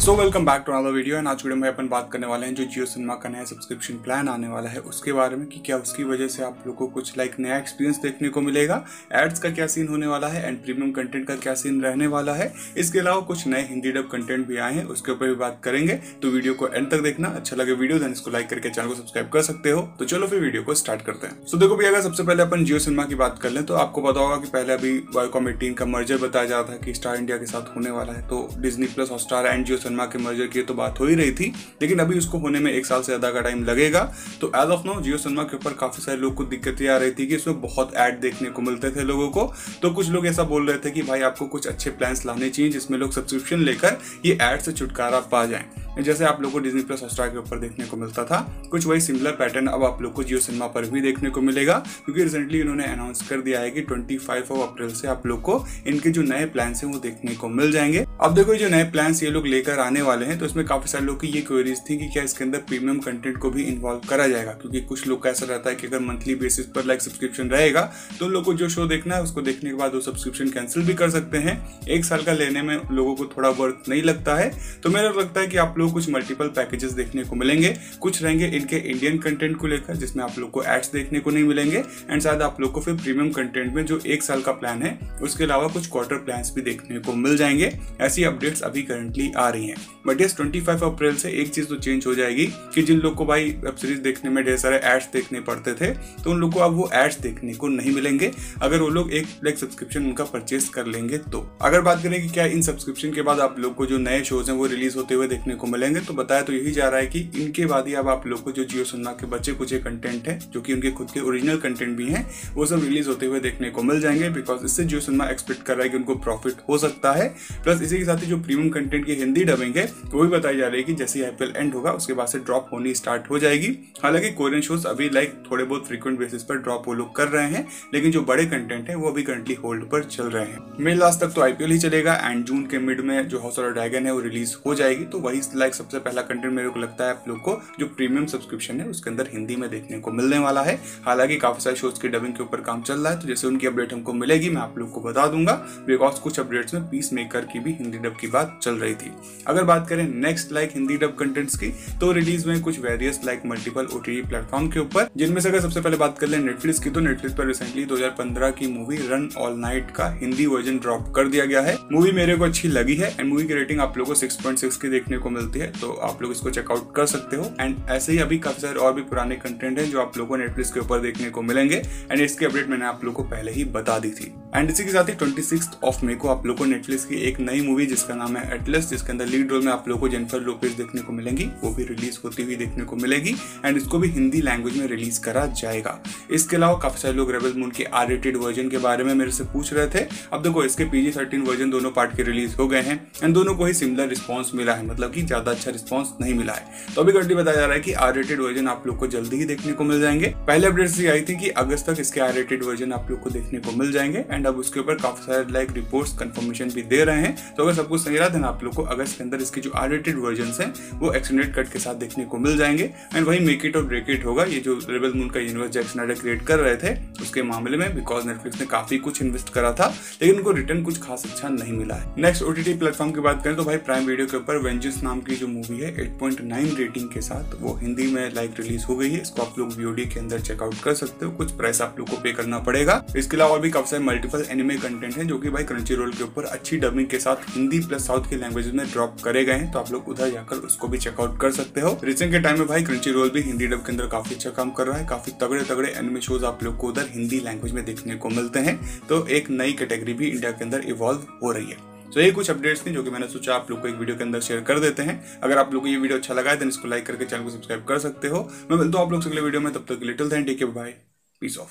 So welcome back to another video and आज video में अपन बात करने वाले हैं जो जियो सिनेमा का नया सब्सक्रिप्शन प्लान आने वाला है उसके बारे में कि क्या उसकी वजह से आप लोगों को कुछ नया एक्सपीरियंस देखने को मिलेगा, एड्स का क्या सीन होने वाला है एंड प्रीमियम कंटेंट का क्या सीन रहने वाला है। इसके अलावा कुछ नए हिंदी डब कंटेंट भी आए हैं, उसके ऊपर भी बात करेंगे। तो वीडियो को एंड तक देखना। अच्छा लगे वीडियो देन इसको लाइक करके चैनल को सब्सक्राइब कर सकते हो। तो चलो फिर वीडियो को स्टार्ट करते हैं। सो देखो भैया, अगर सबसे पहले अपन जियो सिनेमा की बात कर लें तो आपको पता होगा कि पहले अभी वाईकॉम 18 का मर्जर बताया जा रहा था कि स्टार इंडिया के साथ होने वाला है। तो Disney plus Hotstar and Jio cinema के मर्जर की तो बात हो ही रही थी, लेकिन अभी उसको होने में 1 साल से ज्यादा का टाइम लगेगा। तो as of now Jio cinema के ऊपर काफी सारे लोग को दिक्कतें आ रही थी कि इसमें बहुत ऐड देखने को मिलते थे लोगों को। तो कुछ लोग ऐसा बोल रहे थे कि भाई आपको कुछ अच्छे प्लान्स लाने चाहिए जिसमें लोग सब्सक्रिप्शन लेकर ये ऐड से छुटकारा पा जाएं, जैसे आप लोगों को डिज्नी प्लस हॉटस्टार के ऊपर देखने को मिलता था। कुछ वही सिमिलर पैटर्न अब आप लोग को जियो सिनेमा पर भी देखने को मिलेगा, क्योंकि रिसेंटली इन्होंने अनाउंस कर दिया है कि 25 अप्रैल से आप लोग को इनके जो नए प्लान हैं वो देखने को मिल जाएंगे। अब देखो जो नए प्लान ये लोग लेकर आने वाले हैं तो इसमें काफी सारे लोग की ये क्वेरीज थी कि क्या इसके अंदर प्रीमियम कंटेंट को भी इन्वॉल्व करा जाएगा, क्योंकि कुछ लोग का ऐसा रहता है कि अगर मंथली बेसिस पर सब्सक्रिप्शन रहेगा तो उन लोग को जो शो देखना है उसको देखने के बाद वो सब्सक्रिप्शन कैंसिल भी कर सकते हैं। 1 साल का लेने में लोगों को थोड़ा वर्थ नहीं लगता है। तो मेरा लगता है कि आप लोग कुछ मल्टीपल पैकेजेस देखने को मिलेंगे। कुछ रहेंगे इनके इंडियन कंटेंट को लेकर जिसमें आप लोग को एड्स देखने को नहीं मिलेंगे, एंड शायद आप लोग को फिर प्रीमियम कंटेंट में जो 1 साल का प्लान है उसके अलावा कुछ क्वार्टर प्लान्स भी देखने को मिल जाएंगे। ऐसी अपडेट्स अभी करंटली आ रही हैं। बट यस 25 अप्रैल से एक चीज तो चेंज हो जाएगी कि जिन लोग को भाई वेब सीरीज देखने में ढेर सारे एड्स देखने पड़ते थे तो उन लोग को अब वो एड्स देखने को नहीं मिलेंगे अगर वो लोग एक सब्सक्रिप्शन उनका परचेस कर लेंगे। तो अगर बात करें कि क्या इन सब्सक्रिप्शन के बाद आप लोग को जो नए शोज हैं वो रिलीज होते हुए देखने को मिलेंगे, तो बताया तो यही जा रहा है कि इनके बाद ही अब आप लोग को जो जियो सिनेमा के बचे कुछ कंटेंट है जो कि उनके खुद के ओरिजिनल कंटेंट भी हैं वो सब रिलीज होते हुए देखने को मिल जाएंगे, बिकॉज इससे जियो सिनेमा एक्सपेक्ट कर रहा है कि उनको प्रॉफिट हो सकता है। प्लस इसी के साथ ही जो प्रीमियम कंटेंट की हिंदी डबिंग है वो भी बताई जा रही है कि जैसे आईपीएल एंड होगा उसके बाद से ड्रॉप होनी स्टार्ट हो जाएगी। हालांकि कोरियन शोज अभी थोड़े बहुत फ्रीक्वेंट बेसिस पर ड्रॉप वो लोग कर रहे हैं, लेकिन जो बड़े कंटेंट है वो अभी करंटली होल्ड पर चल रहे हैं। मई लास्ट तक तो आईपीएल ही चलेगा एंड जून के मिड में जो हाउस ऑफ द ड्रैगन है वो रिलीज हो जाएगी। तो वही सबसे पहला कंटेंट मेरे को लगता है आप लोग को जो प्रीमियम सब्सक्रिप्शन है उसके अंदर हिंदी में देखने को मिलने वाला है। हालांकि काफी सारे शोज की डबिंग के ऊपर काम चल रहा है, तो जैसे उनकी अपडेट हमको मिलेगी मैं आप लोग को बता दूंगा, बिकॉज कुछ अपडेट्स में पीस मेकर की भी हिंदी डब की बात चल रही थी। अगर बात करें नेक्स्ट हिंदी डब कंटेंट्स की तो रिलीज में कुछ वेरियस मल्टीपल ओटीटी प्लेटफॉर्म के ऊपर, जिनमें से अगर सबसे पहले बात कर ले नेटफ्लिक्स की तो नेटफ्लिक्स पर रिसेंटली 2015 की मूवी रन ऑल नाइट का हिंदी वर्जन ड्रॉप कर दिया गया है। मूवी मेरे को अच्छी लगी है एंड मूवी की रेटिंग आप लोगों को 6.6 की देखने को मिलती है, तो आप लोग इसको चेकआउट कर सकते हो। एंड ऐसे ही अभी काफी सारे और भी पुराने कंटेंट हैं जो आप लोगों को नेटफ्लिक्स के ऊपर देखने को मिलेंगे एंड इसकी अपडेट मैंने आप लोगों को पहले ही बता दी थी। एंड इसी के साथ ही 26 मई को आप लोगों को नेटफ्लिक्स की एक नई मूवी जिसका नाम है एटलस, जिसके अंदर लीड रोल में आप लोगों को जेनिफर लोपेज देखने को मिलेंगी, वो भी रिलीज होती हुई देखने को मिलेगी एंड इसको भी हिंदी लैंग्वेज में रिलीज करा जाएगा। इसके अलावा काफी सारे लोग रेबल मून के R-rated वर्जन के बारे में मेरे से पूछ रहे थे। अब देखो इसके PG-13 वर्जन दोनों पार्ट के रिलीज हो गए हैं एंड दोनों को ही सिमिलर रिस्पॉन्स मिला है, मतलब कि ज्यादा अच्छा रिस्पॉन्स नहीं मिला है। तो अभी करंटली बताया जा रहा है कि R-rated वर्जन आप लोग को जल्दी ही देखने को मिल जाएंगे। पहले अपडेट्स ये आई थी कि अगस्त तक इसके R-rated वर्जन आप लोग को देखने को मिल जाएंगे एंड अब उसके ऊपर काफी सारे रिपोर्ट्स कंफर्मेशन भी दे रहे हैं। तो अगर सब कुछ सही रहा देन आप लोग को अगस्त के अंदर इसके जो R-rated वर्जन है वो एक्सटेंडेड कट के साथ देखने को मिल जाएंगे एंड वही मेक इट और ब्रेक इट होगा ये जो रेबल मून का यूनिवर्स जैक स्नाइडर क्रिएट कर रहे थे उसके मामले में, बिकॉज नेटफ्लिक्स ने काफी कुछ इन्वेस्ट करा था लेकिन उनको रिटर्न कुछ खास अच्छा नहीं मिला है। नेक्स्ट ओटीटी प्लेटफॉर्म की बात करें तो भाई प्राइम वीडियो के ऊपर वेंजेंस नाम की जो मूवी है 8.9 रेटिंग के साथ वो हिंदी में रिलीज हो गई है। इसको आप लोग VOD के अंदर चेकआउट कर सकते हो, कुछ प्राइस आप लोग को पे करना पड़ेगा। इसके अलावा और भी काफी सारे मल्टीपल एनिमे कंटेंट है जो कि भाई क्रंची रोल के ऊपर अच्छी डबिंग के साथ हिंदी प्लस साउथ की लैंग्वेज में ड्रॉप करे गए हैं, तो आप लोग उधर जाकर उसको भी चेकआउट कर सकते हो। रिसेंट के टाइम में भाई क्रंची रोल भी हिंदी डब के अंदर काफी अच्छा काम कर रहा है, काफी तगड़े एनिमे शोज आप लोग को उधर हिंदी लैंग्वेज में देखने को मिलते हैं। तो एक नई कैटेगरी भी इंडिया के अंदर इवॉल्व हो रही है। तो ये कुछ अपडेट्स थी जो कि मैंने सोचा आप लोग को एक वीडियो के अंदर शेयर कर देते हैं। अगर आप लोग को ये वीडियो अच्छा लगा है तो इसको लाइक करके चैनल को सब्सक्राइब कर सकते हो। मैं मिलता हूं आप लोग से अगले वीडियो में, तब तक little thank take care, bye, peace of.